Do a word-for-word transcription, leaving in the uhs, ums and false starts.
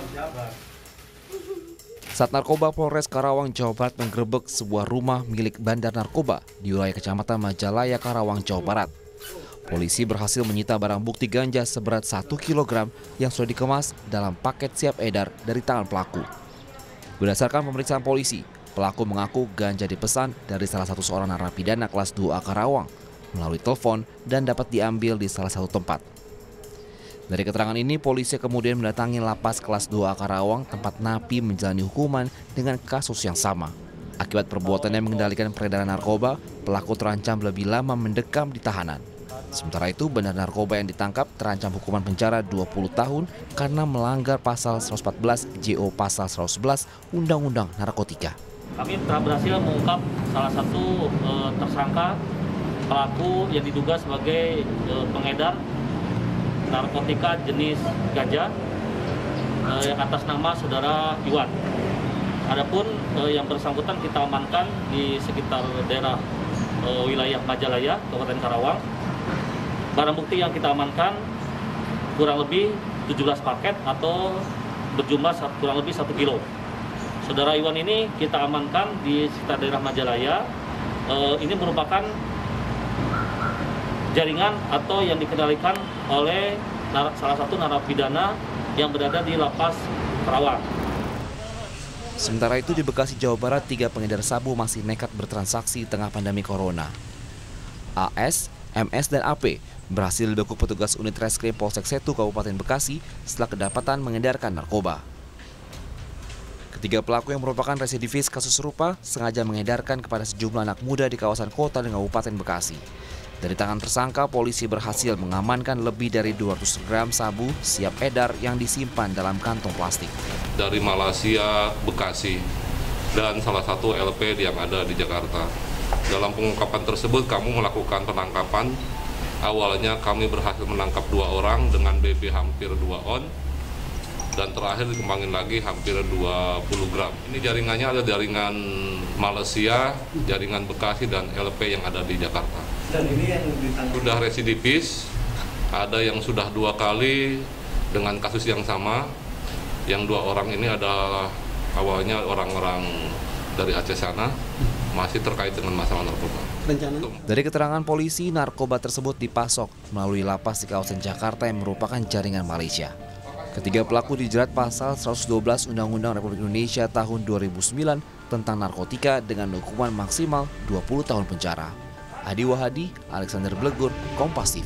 Sat Narkoba Polres Karawang, Jawa Barat menggerebek sebuah rumah milik bandar narkoba di wilayah Kecamatan Majalaya, Karawang, Jawa Barat. Polisi berhasil menyita barang bukti ganja seberat satu kilogram yang sudah dikemas dalam paket siap edar dari tangan pelaku. Berdasarkan pemeriksaan polisi, pelaku mengaku ganja dipesan dari salah satu seorang narapidana kelas dua A Karawang melalui telepon dan dapat diambil di salah satu tempat. Dari keterangan ini, polisi kemudian mendatangi lapas kelas dua A Karawang tempat napi menjalani hukuman dengan kasus yang sama. Akibat perbuatannya mengendalikan peredaran narkoba, pelaku terancam lebih lama mendekam di tahanan. Sementara itu, bandar narkoba yang ditangkap terancam hukuman penjara dua puluh tahun karena melanggar pasal seratus empat belas J O pasal seratus sebelas Undang-Undang Narkotika. Kami telah berhasil mengungkap salah satu e, tersangka pelaku yang diduga sebagai e, pengedar narkotika jenis ganja eh, atas nama saudara Iwan. Adapun eh, yang bersangkutan kita amankan di sekitar daerah eh, wilayah Majalaya, Kabupaten Karawang. Barang bukti yang kita amankan kurang lebih tujuh belas paket atau berjumlah kurang lebih satu kilo. Saudara Iwan ini kita amankan di sekitar daerah Majalaya. Eh, ini merupakan jaringan atau yang dikendalikan oleh salah satu narapidana yang berada di lapas Karawang. Sementara itu di Bekasi, Jawa Barat, tiga pengedar sabu masih nekat bertransaksi di tengah pandemi corona. A S, M S, dan A P berhasil dibekuk petugas unit reskrim Polsek Setu Kabupaten Bekasi setelah kedapatan mengedarkan narkoba. Ketiga pelaku yang merupakan residivis kasus serupa sengaja mengedarkan kepada sejumlah anak muda di kawasan kota dan Kabupaten Bekasi. Dari tangan tersangka, polisi berhasil mengamankan lebih dari dua ratus gram sabu siap edar yang disimpan dalam kantong plastik. Dari Malaysia, Bekasi, dan salah satu L P yang ada di Jakarta. Dalam pengungkapan tersebut, kami melakukan penangkapan. Awalnya kami berhasil menangkap dua orang dengan B B hampir dua on. Dan terakhir dikembangin lagi hampir dua puluh gram. Ini jaringannya ada jaringan Malaysia, jaringan Bekasi, dan L P yang ada di Jakarta. Dan ini yang ditangkap sudah residivis, ada yang sudah dua kali dengan kasus yang sama. Yang dua orang ini adalah awalnya orang-orang dari Aceh sana, masih terkait dengan masalah narkoba. Dari keterangan polisi, narkoba tersebut dipasok melalui lapas di kawasan Jakarta yang merupakan jaringan Malaysia. Ketiga pelaku dijerat pasal seratus dua belas Undang-Undang Republik Indonesia tahun dua ribu sembilan tentang narkotika dengan hukuman maksimal dua puluh tahun penjara. Adi Wahadi, Alexander Blegur, Kompas T V.